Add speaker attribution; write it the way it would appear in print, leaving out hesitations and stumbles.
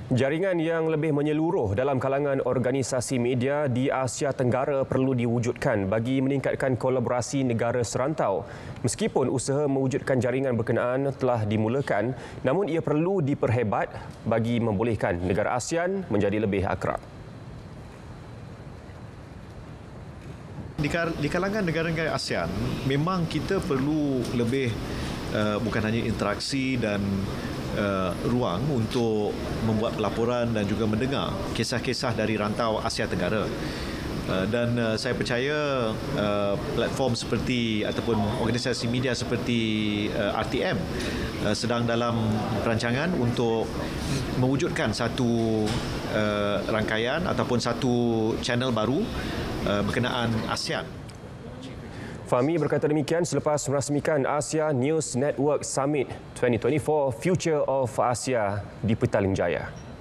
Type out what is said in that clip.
Speaker 1: Jaringan yang lebih menyeluruh dalam kalangan organisasi media di Asia Tenggara perlu diwujudkan bagi meningkatkan kolaborasi negara serantau. Meskipun usaha mewujudkan jaringan berkenaan telah dimulakan, namun ia perlu diperhebat bagi membolehkan negara ASEAN menjadi lebih akrab.
Speaker 2: Di kalangan negara-negara ASEAN, memang kita perlu lebih bukan hanya interaksi dan ruang untuk membuat pelaporan dan juga mendengar kisah-kisah dari rantau Asia Tenggara. Dan saya percaya platform seperti ataupun organisasi media seperti RTM sedang dalam perancangan untuk mewujudkan satu rangkaian ataupun satu channel baru berkenaan ASEAN.
Speaker 1: Fahmi berkata demikian selepas merasmikan Asia News Network Summit 2024 Future of Asia di Petaling Jaya.